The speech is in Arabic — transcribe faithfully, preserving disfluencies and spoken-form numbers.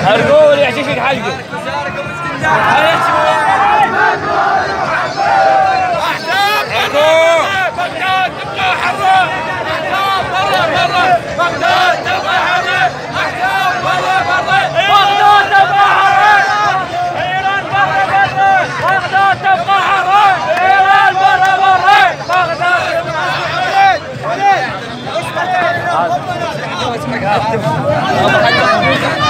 ارجول يا شيخ حلقه. بغداد تبقى حرة. بغداد تبقى حرة. بغداد تبقى حرة. إيران برا برا. بغداد تبقى حرة. إيران برا برا. بغداد تبقى حرة.